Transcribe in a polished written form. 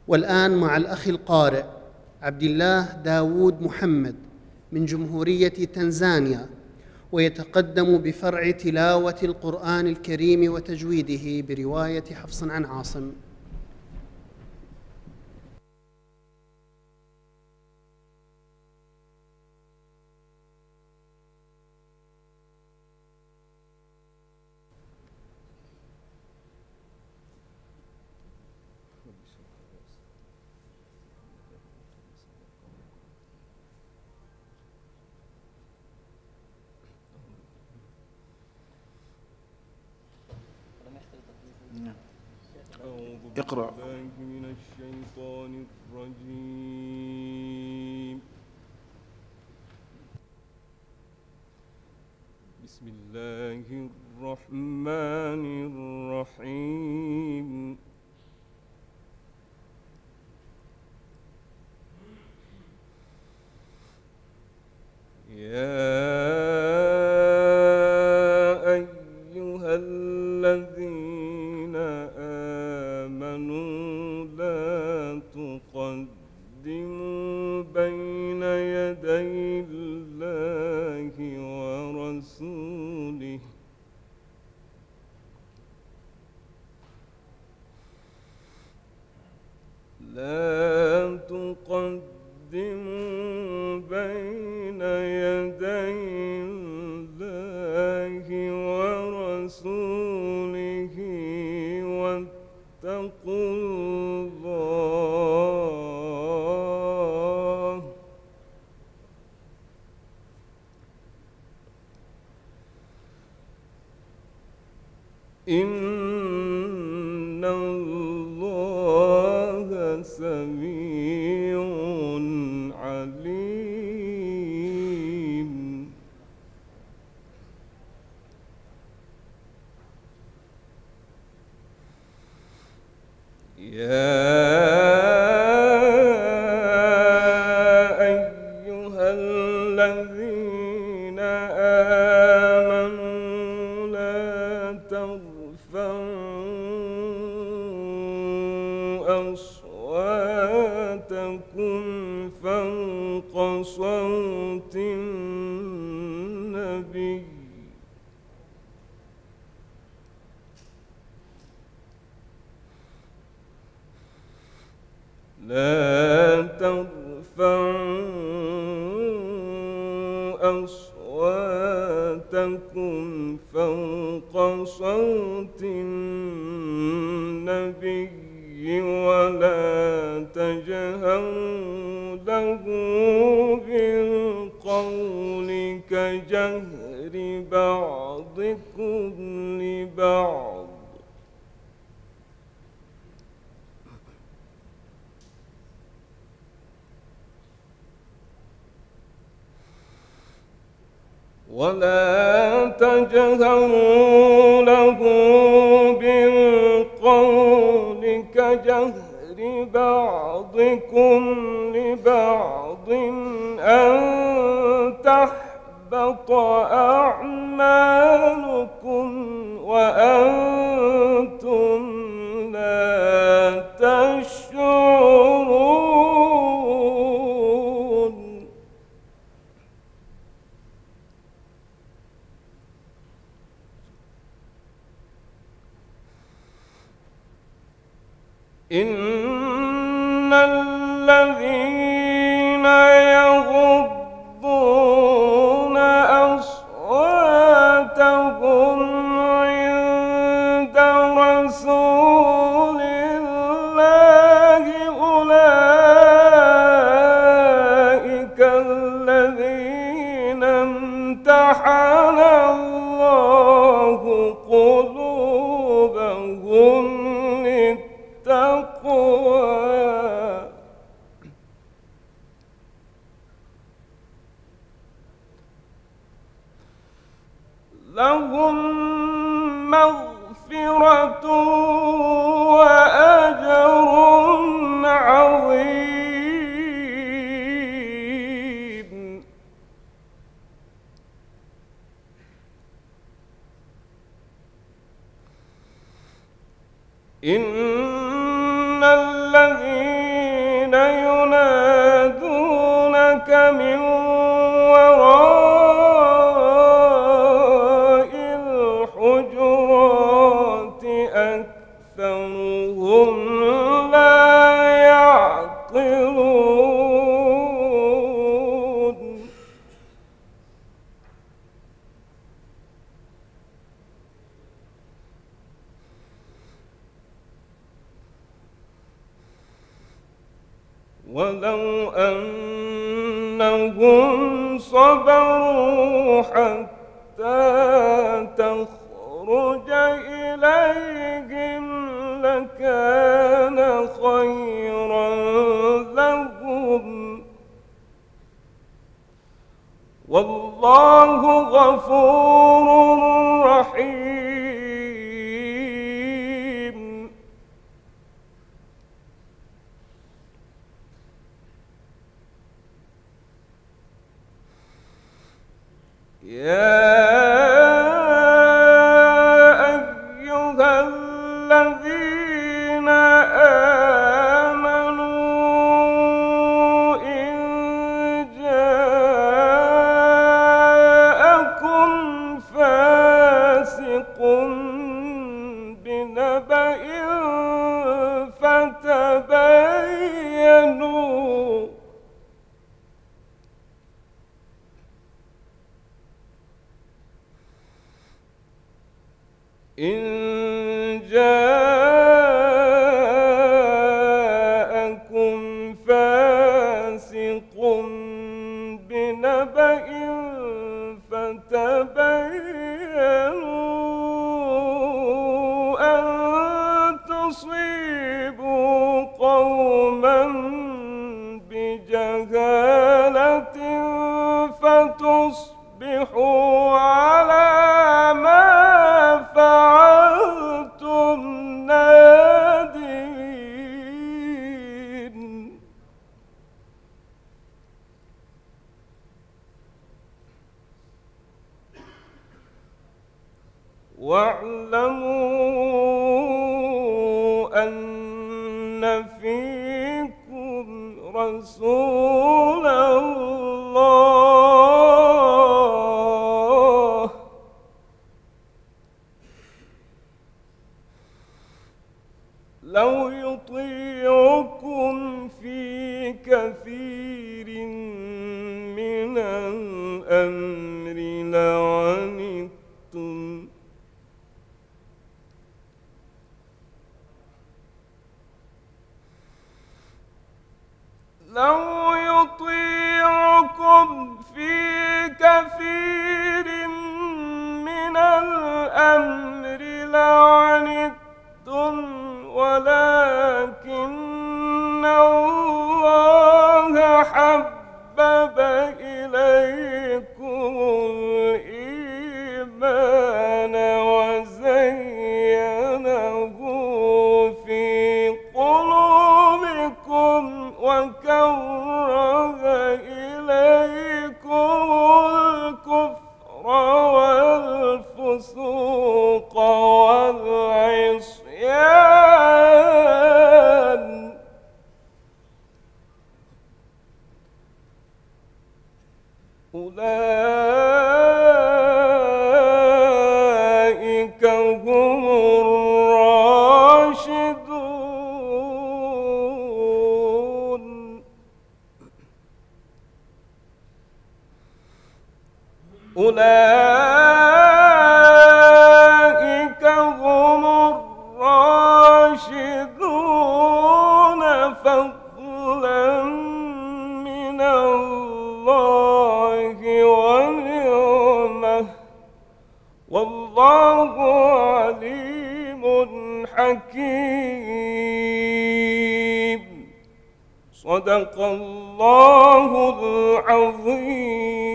والآن مع الأخ القارئ عبد الله داود محمد من جمهورية تنزانيا، ويتقدم بفرع تلاوة القرآن الكريم وتجويده برواية حفص عن عاصم. اقرأ. من الشيطان الرجيم. بسم الله الرحمن الرحيم. يا أيها الذين آمنوا لا تقدموا بين يدي الله ورسوله لا تقدموا بين يدي الله ورسوله واتقوا الله إن الله سميع عليم. يا أيها الذين آمنوا لا ترفعوا أصواتكم فوق صوت النبي لا ترفعوا أصواتكم فوق صوت النبي ولا تجهروا له بالقول كجهر بعضكم لبعض ولا تجهروا له بالقول كجهر بعضكم لبعض أن تحبط أعمالكم وأنتم لا تشعرون. إن الذين يغضون أصواتهم عند رسول الله أولئك الذين امتحن الله قلوبهم للتقوى لهم مغفرة وأجر عظيم. إن الذين ولو أنهم صبروا حتى تخرج إليهم لكان خيرا لهم، والله غفور رحيم. يا أيها الذين آمنوا إن جاءكم فاسق بنبأ فتبينوا إن جاءكم فاسق بنبأ فتبينوا أن تصيبوا قوما بجهالة فتصبحوا على ما فعلتم نادمين. واعلموا أن فيكم رسول الله لو يطيعكم في كثير من الأمر لعنتم، لو يطيعكم في كثير من الأمر لعنتم ولكن الله حبب إليكم الإيمان وزينه في قلوبكم وكره إليكم الكفر والفسوق والعصيان أولئك هم الراشدون. أولئك هم الراشدون فضلا من الله ونعمه، والله عليم حكيم. صدق الله العظيم.